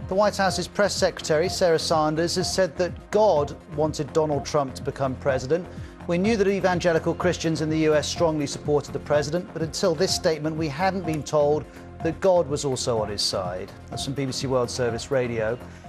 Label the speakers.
Speaker 1: The White House's press secretary, Sarah Sanders, has said that God wanted Donald Trump to become president. We knew that evangelical Christians in the US strongly supported the president, but until this statement, we hadn't been told that God was also on his side. That's from BBC World Service Radio.